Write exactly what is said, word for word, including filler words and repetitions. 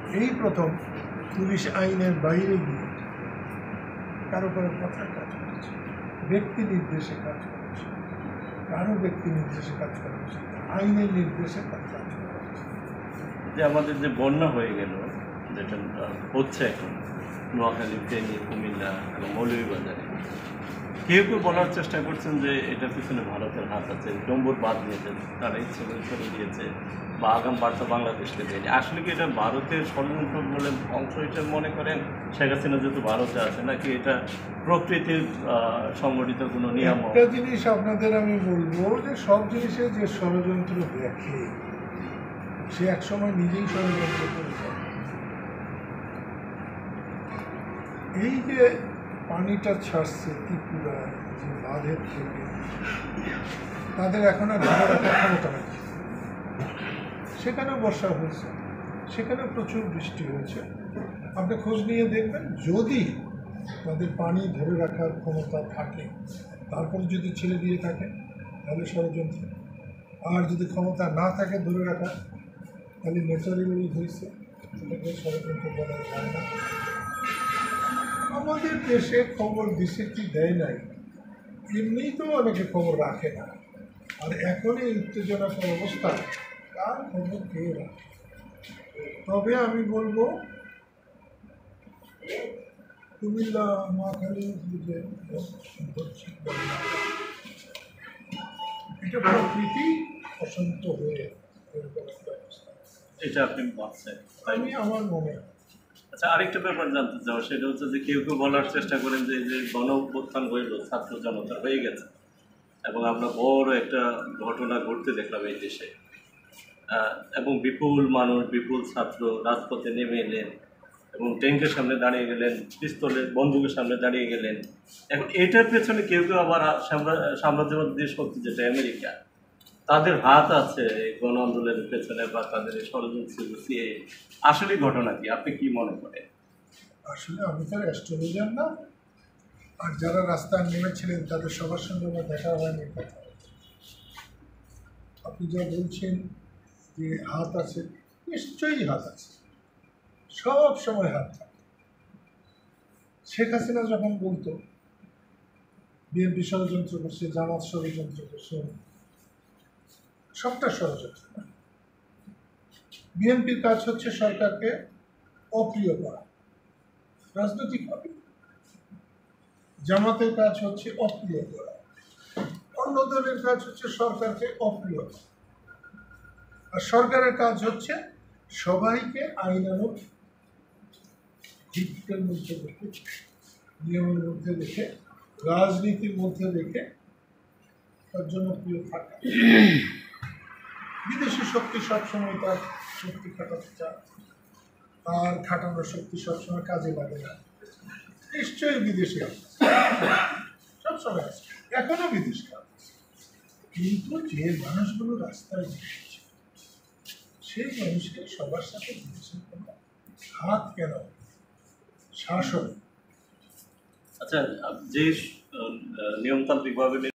এই প্রথম পুলিশ আইনের বাইরে গিয়ে কারো কারো কথায় কাজ করেছে, ব্যক্তি নির্দেশে কাজ করেছে, কারো ব্যক্তি নির্দেশে কাজ করা উচিত, আইনের নির্দেশে তার কাজ করা উচিত। যে আমাদের যে বন্যা হয়ে গেল, যেটা হচ্ছে এখন নোয়াখালী, ফেনী, কুমিল্লা এবং মৌলভীবাজারে, কেউ কেউ বলার চেষ্টা করছেন যে এটার পিছনে ভারতের হাত আছে, ডম্বুর বাদ দিয়েছে, তারা ইচ্ছে করে ছেড়ে দিয়েছে, বা আগাম বার্তা বাংলাদেশকে দেয়নি। আসলে কি এটা ভারতের ষড়যন্ত্র বলে অংশ হিসেবে মনে করেন শেখ হাসিনা যেহেতু ভারতে আছে, নাকি এটা প্রকৃতির সংগঠিত কোনো নিয়ম? একটা জিনিস আপনাদের আমি বলবো যে সব জিনিসে যে ষড়যন্ত্র দেখে সে একসময় নিজেই ষড়যন্ত্র করে যায়। এই যে পানিটা ছাড়ছে ত্রিপুরা যে বাঁধের থেকে, তাদের এখন আর ধরে রাখার ক্ষমতা নেই। সেখানেও বর্ষা হয়েছে, সেখানে প্রচুর বৃষ্টি হয়েছে। আপনি খোঁজ নিয়ে দেখবেন, যদি তাদের পানি ধরে রাখার ক্ষমতা থাকে, তারপর যদি ছেড়ে দিয়ে থাকে তাহলে ষড়যন্ত্র। আর যদি ক্ষমতা না থাকে ধরে রাখা, তাহলে ন্যাচারালি হয়েছে, এটাকে ষড়যন্ত্র বলা যায় না। আমাদের দেশে খবর দিছে কি দেয় নাই, এমনিই তো অনেকে খবর রাখে না। আর এখন এই উত্তেজনাকর অবস্থা, কার খবর কে রাখে? তবে আমি বলবো কুমিল্লা, নোয়াখালী যে এটা প্রকৃতি অশান্ত হয়ে এটা আপনি ভাবছেন? আমি আমার মনে হয়। আচ্ছা, আরেকটা ব্যাপার জানতে চাও, সেটা হচ্ছে যে কেউ কেউ বলার চেষ্টা করেন যে যে গণ অভ্যুত্থান হইল, ছাত্র জনতা হয়ে গেছে এবং আমরা বড় একটা ঘটনা ঘটতে দেখলাম এই দেশে, এবং বিপুল মানুষ, বিপুল ছাত্র রাজপথে নেমে এলেন এবং ট্যাঙ্কের সামনে দাঁড়িয়ে গেলেন, পিস্তলের বন্দুকের সামনে দাঁড়িয়ে গেলেন। এখন এটার পেছনে কেউ কেউ আবার সাম্রাজ্যবাদী শক্তি যেটা আমেরিকা, তাদের হাত আছে এই গণ আন্দোলনের পেছনে, বা তাদের এই ষড়যন্ত্র গুছিয়ে। আসলে ঘটনা কি, আপনি কি মনে করেন? আসলে আমি তো অ্যাস্ট্রোলজার না, আর যারা রাস্তায় নেমেছিলেন তাদের সবার সঙ্গে আমার দেখা হয়নি। কথা আপনি যা বলছেন যে হাত আছে, নিশ্চয়ই হাত আছে, সব সময় হাত থাকে। শেখ হাসিনা যখন বলতো বিএনপি ষড়যন্ত্র করছে, জামাত ষড়যন্ত্র করছে, সবটা ষড়যন্ত্র। বিএনপির কাজ হচ্ছে সরকারকে অপ্রিয় করা রাজনৈতিকভাবে, জামাতের কাজ হচ্ছে অপ্রিয় করা, অন্য দলের কাজ হচ্ছে সরকারকে অপ্রিয় করা, আর সরকারের কাজ হচ্ছে সবাইকে আইনানুগ ভিত্তির মধ্যে রেখে, নিয়মের মধ্যে রেখে, রাজনীতির মধ্যে রেখে তার জনপ্রিয় থাকা। বিদেশি শক্তি সবসময় তার শক্তি খাটাতে চায়, তার খাটানোর শক্তি সবসময় কাজে লাগে না। নিশ্চয়ই বিদেশি আছে, সবসময় আছে, এখনো বিদেশি আছে। কিন্তু যে মানুষগুলো রাস্তায় বেরিয়েছে, সেই মানুষকে সবার সাথে বিদেশের কোনো হাত কেন, শাসন। আচ্ছা, যে নিয়মতান্ত্রিকভাবে